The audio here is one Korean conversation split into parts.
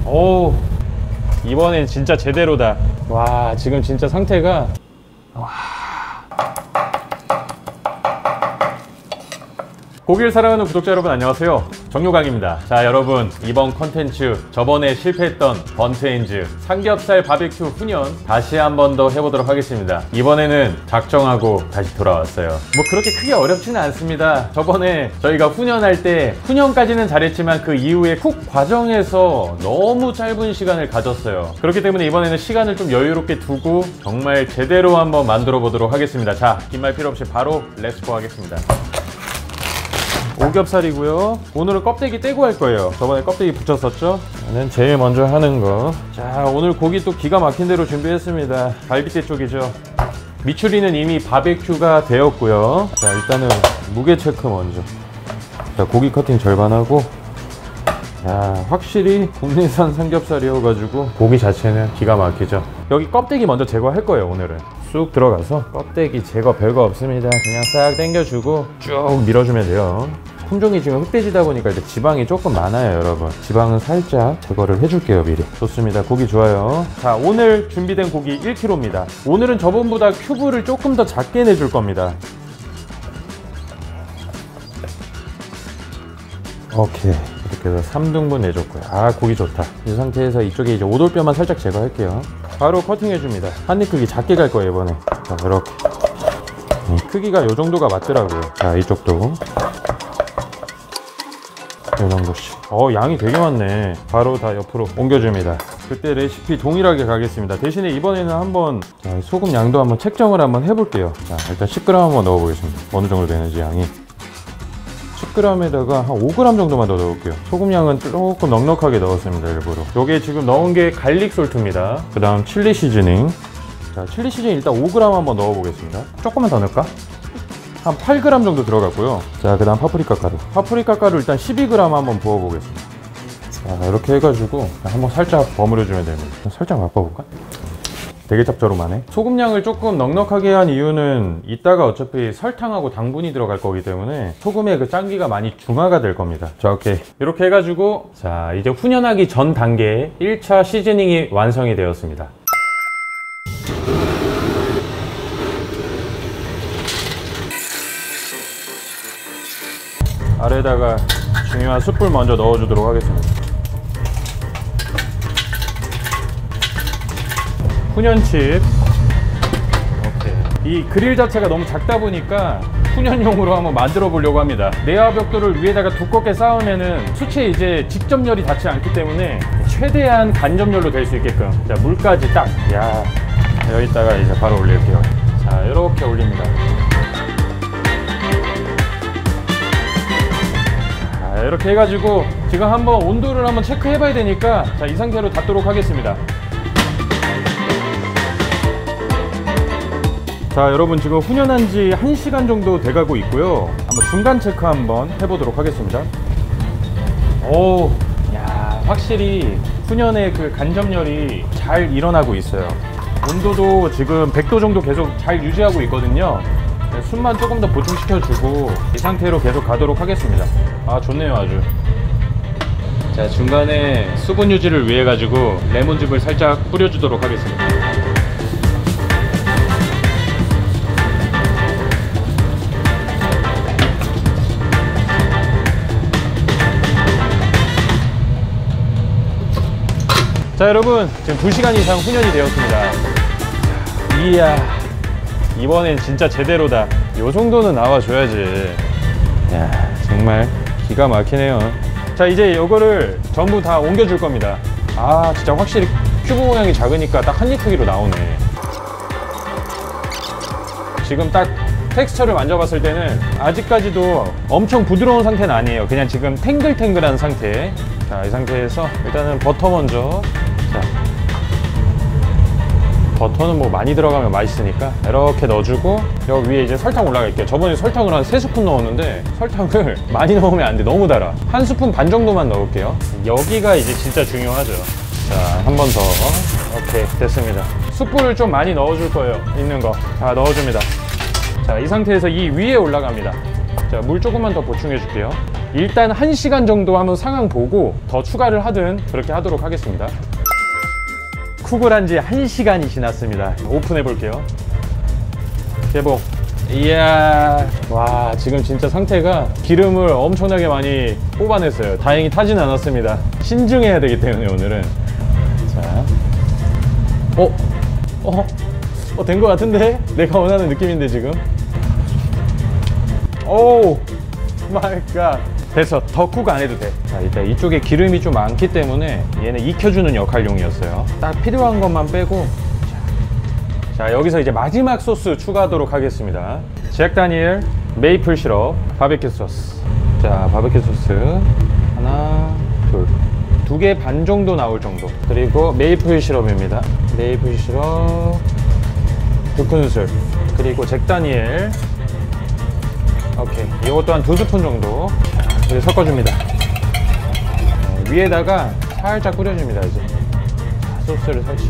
오, 이번엔 진짜 제대로다. 와, 지금 진짜 상태가 고기를 사랑하는 구독자 여러분, 안녕하세요. 정요강입니다. 자, 여러분, 이번 컨텐츠 저번에 실패했던 번트엔즈 삼겹살 바베큐 훈연 다시 한 번 더 해보도록 하겠습니다. 이번에는 작정하고 다시 돌아왔어요. 뭐 그렇게 크게 어렵지는 않습니다. 저번에 저희가 훈연할 때 훈연까지는 잘했지만 그 이후에 쿡 과정에서 너무 짧은 시간을 가졌어요. 그렇기 때문에 이번에는 시간을 좀 여유롭게 두고 정말 제대로 한번 만들어 보도록 하겠습니다. 자, 긴 말 필요 없이 바로 렛츠고 하겠습니다. 오겹살이고요. 오늘은 껍데기 떼고 할 거예요. 저번에 껍데기 붙였었죠. 저는 제일 먼저 하는 거. 자, 오늘 고기 또 기가 막힌 대로 준비했습니다. 갈비뼈 쪽이죠. 미추리는 이미 바베큐가 되었고요. 자, 일단은 무게 체크 먼저. 자, 고기 커팅 절반하고. 자, 확실히 국내산 삼겹살이어가지고 고기 자체는 기가 막히죠. 여기 껍데기 먼저 제거할 거예요. 오늘은 쑥 들어가서 껍데기 제거 별거 없습니다. 그냥 싹 당겨주고 쭉 밀어주면 돼요. 품종이 지금 흑돼지다 보니까 이제 지방이 조금 많아요. 여러분, 지방은 살짝 제거를 해줄게요. 미리. 좋습니다. 고기 좋아요. 자, 오늘 준비된 고기 1kg입니다 오늘은 저번보다 큐브를 조금 더 작게 내줄 겁니다. 오케이, 이렇게 해서 3등분 내줬고요. 아, 고기 좋다. 이 상태에서 이쪽에 이제 오돌뼈만 살짝 제거할게요. 바로 커팅해 줍니다. 한입 크기 작게 갈 거예요. 이번에. 자, 이렇게 크기가 요 정도가 맞더라고요. 자, 이쪽도 요 정도씩. 양이 되게 많네. 바로 다 옆으로 옮겨줍니다. 그때 레시피 동일하게 가겠습니다. 대신에 이번에는 한번 소금 양도 한번 책정을 한번 해볼게요. 자, 일단 10g 한번 넣어보겠습니다. 어느 정도 되는지 양이. 10g에다가 한 5g 정도만 더 넣을게요. 소금량은 조금 넉넉하게 넣었습니다. 일부러. 요게 지금 넣은 게 갈릭 솔트입니다. 그 다음 칠리 시즈닝. 자, 칠리 시즈닝 일단 5g 한번 넣어보겠습니다. 조금만 더 넣을까? 한 8g 정도 들어갔고요. 자, 그 다음 파프리카 가루. 파프리카 가루 일단 12g 한번 부어보겠습니다. 자, 이렇게 해가지고 한번 살짝 버무려주면 됩니다. 살짝 맛봐볼까? 되게 짭조름하네. 소금량을 조금 넉넉하게 한 이유는 이따가 어차피 설탕하고 당분이 들어갈 거기 때문에 소금의 그 짠기가 많이 중화가 될 겁니다. 자, 오케이. 이렇게 해가지고 자, 이제 훈연하기 전 단계에 1차 시즈닝이 완성이 되었습니다. 아래에다가 중요한 숯불 먼저 넣어주도록 하겠습니다. 훈연칩. 오케이. 이 그릴 자체가 너무 작다 보니까 훈연용으로 한번 만들어 보려고 합니다. 내화 벽돌을 위에다가 두껍게 쌓으면은 수치에 이제 직접열이 닿지 않기 때문에 최대한 간접열로 될 수 있게끔. 자, 물까지 딱. 야, 여기다가 이제 바로 올릴게요. 자, 이렇게 올립니다. 자, 이렇게 해가지고 지금 한번 온도를 한번 체크해 봐야 되니까, 자, 이 상태로 닫도록 하겠습니다. 자, 여러분, 지금 훈연한 지 1시간 정도 돼가고 있고요. 한번 중간 체크 한번 해보도록 하겠습니다. 오, 야, 확실히 훈연의 그 간접열이 잘 일어나고 있어요. 온도도 지금 100도 정도 계속 잘 유지하고 있거든요. 숨만 조금 더 보충시켜주고 이 상태로 계속 가도록 하겠습니다. 아, 좋네요, 아주. 자, 중간에 수분 유지를 위해 가지고 레몬즙을 살짝 뿌려주도록 하겠습니다. 자, 여러분, 지금 2시간 이상 훈연이 되었습니다. 이야, 이번엔 진짜 제대로다. 요 정도는 나와줘야지. 야, 정말 기가 막히네요. 자, 이제 이거를 전부 다 옮겨줄 겁니다. 아, 진짜 확실히 큐브 모양이 작으니까 딱 한 입 크기로 나오네. 지금 딱 텍스처를 만져봤을 때는 아직까지도 엄청 부드러운 상태는 아니에요. 그냥 지금 탱글탱글한 상태. 자, 이 상태에서 일단은 버터 먼저. 자, 버터는 뭐 많이 들어가면 맛있으니까 이렇게 넣어주고 여기 위에 이제 설탕 올라갈게요. 저번에 설탕을 한 3스푼 넣었는데 설탕을 많이 넣으면 안 돼. 너무 달아. 1스푼 반 정도만 넣을게요. 여기가 이제 진짜 중요하죠. 자, 한 번 더. 오케이, 됐습니다. 숯불을 좀 많이 넣어줄 거예요. 있는 거. 자, 넣어줍니다. 자, 이 상태에서 이 위에 올라갑니다. 자, 물 조금만 더 보충해 줄게요. 일단 1시간 정도 한번 상황 보고 더 추가를 하든 그렇게 하도록 하겠습니다. 쿡을 한 지 1시간이 지났습니다. 오픈해 볼게요. 개봉. 이야, 와, 지금 진짜 상태가 기름을 엄청나게 많이 뽑아냈어요. 다행히 타진 않았습니다. 신중해야 되기 때문에 오늘은. 자, 된 것 같은데? 내가 원하는 느낌인데 지금. 오 마이 갓. 됐어. 더 쿡 안 해도 돼. 자, 일단 이쪽에 기름이 좀 많기 때문에 얘는 익혀주는 역할용이었어요. 딱 필요한 것만 빼고. 자, 여기서 이제 마지막 소스 추가하도록 하겠습니다. 잭 다니엘 메이플 시럽 바베큐 소스. 자, 바베큐 소스 하나, 둘, 2개 반 정도 나올 정도. 그리고 메이플 시럽입니다. 메이플 시럽 2큰술. 그리고 잭 다니엘. 오케이, 이것도 한 2스푼 정도. 이제 섞어줍니다. 위에다가 살짝 뿌려줍니다. 이제 소스를 살짝.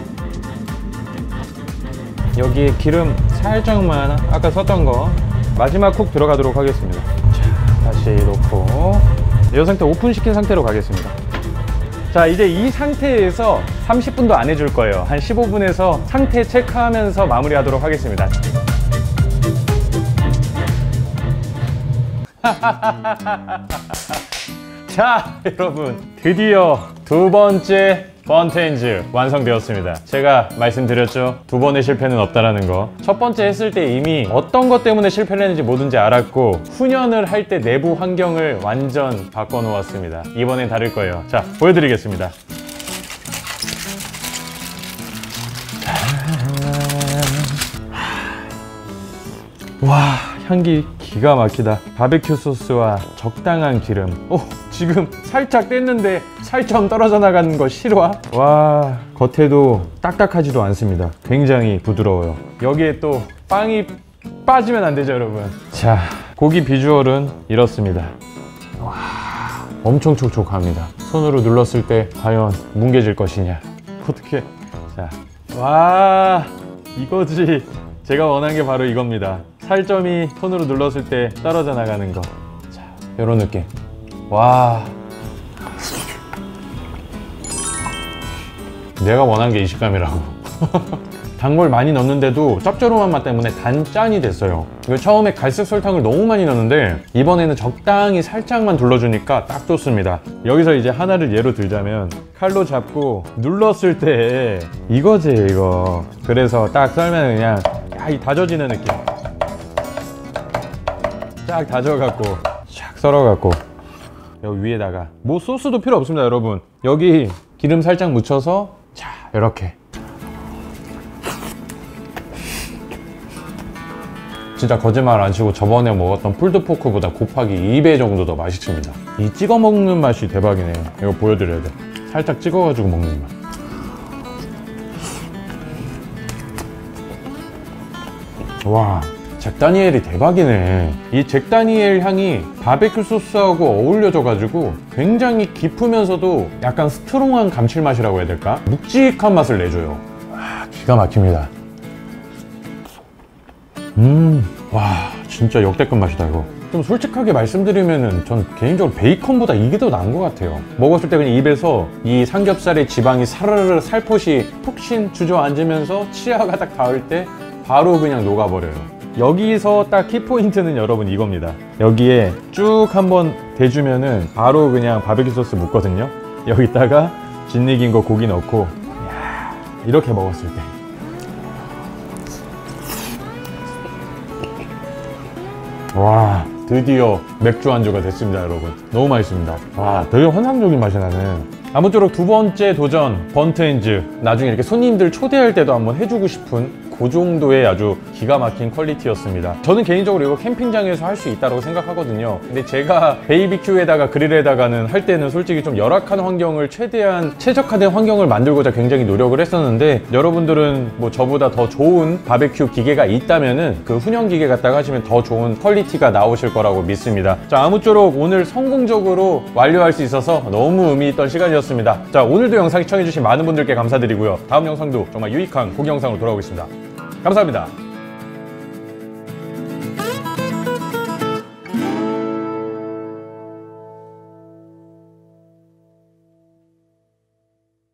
여기에 기름 살짝만 아까 썼던 거 마지막 쿡 들어가도록 하겠습니다. 자, 다시 놓고 이 상태 오픈시킨 상태로 가겠습니다. 자, 이제 이 상태에서 30분도 안 해줄 거예요. 한 15분에서 상태 체크하면서 마무리하도록 하겠습니다. 자, 여러분, 드디어 2번째 번트엔즈 완성되었습니다. 제가 말씀드렸죠, 2번의 실패는 없다라는 거. 첫 번째 했을 때 이미 어떤 것 때문에 실패를 했는지 뭐든지 알았고, 훈연을 할 때 내부 환경을 완전 바꿔 놓았습니다. 이번엔 다를 거예요. 자, 보여드리겠습니다. 와, 향기 기가 막히다. 바베큐 소스와 적당한 기름. 지금 살짝 뗐는데 살점 떨어져 나가는 거 실화? 와, 겉에도 딱딱하지도 않습니다. 굉장히 부드러워요. 여기에 또 빵이 빠지면 안 되죠, 여러분. 자, 고기 비주얼은 이렇습니다. 와, 엄청 촉촉합니다. 손으로 눌렀을 때 과연 뭉개질 것이냐. 어떻게? 자, 와, 이거지. 제가 원한 게 바로 이겁니다. 살점이 손으로 눌렀을 때 떨어져 나가는 거. 자, 이런 느낌. 와, 내가 원한 게 이 식감이라고. 단걸 많이 넣었는데도 짭조름한 맛 때문에 단짠이 됐어요. 이거 처음에 갈색 설탕을 너무 많이 넣었는데 이번에는 적당히 살짝만 둘러주니까 딱 좋습니다. 여기서 이제 하나를 예로 들자면, 칼로 잡고 눌렀을 때 이거지, 이거. 그래서 딱 썰면 그냥 이 다져지는 느낌. 쫙 다져갖고 쫙 썰어갖고 여기 위에다가 뭐 소스도 필요 없습니다, 여러분. 여기 기름 살짝 묻혀서 자, 이렇게. 진짜 거짓말 안 치고 저번에 먹었던 풀드포크보다 곱하기 2배 정도 더 맛있습니다. 이 찍어 먹는 맛이 대박이네요. 이거 보여드려야 돼. 살짝 찍어가지고 먹는 맛. 와, 잭 다니엘이 대박이네. 이 잭 다니엘 향이 바베큐 소스하고 어울려져가지고 굉장히 깊으면서도 약간 스트롱한 감칠맛이라고 해야 될까? 묵직한 맛을 내줘요. 와, 기가 막힙니다. 와, 진짜 역대급 맛이다, 이거. 좀 솔직하게 말씀드리면은 전 개인적으로 베이컨보다 이게 더 나은 것 같아요. 먹었을 때 그냥 입에서 이 삼겹살의 지방이 사르르 살포시 푹신 주저앉으면서 치아가 딱 닿을 때 바로 그냥 녹아버려요. 여기서 딱 키포인트는 여러분 이겁니다. 여기에 쭉 한번 대주면은 바로 그냥 바베큐 소스 묻거든요. 여기다가 짓익인 거 고기 넣고, 이야, 이렇게 먹었을 때 와, 드디어 맥주 안주가 됐습니다, 여러분. 너무 맛있습니다. 와, 되게 환상적인 맛이 나는. 아무쪼록 2번째 도전 번트엔즈, 나중에 이렇게 손님들 초대할 때도 한번 해주고 싶은 그 정도의 아주 기가 막힌 퀄리티였습니다. 저는 개인적으로 이거 캠핑장에서 할 수 있다고 생각하거든요. 근데 제가 베이비큐에다가 그릴에다가는 할 때는 솔직히 좀 열악한 환경을 최대한 최적화된 환경을 만들고자 굉장히 노력을 했었는데, 여러분들은 뭐 저보다 더 좋은 바베큐 기계가 있다면은 그 훈연 기계 갖다가 하시면 더 좋은 퀄리티가 나오실 거라고 믿습니다. 자, 아무쪼록 오늘 성공적으로 완료할 수 있어서 너무 의미 있던 시간이었습니다. 자, 오늘도 영상 시청해주신 많은 분들께 감사드리고요. 다음 영상도 정말 유익한 고기 영상으로 돌아오겠습니다. 감사합니다.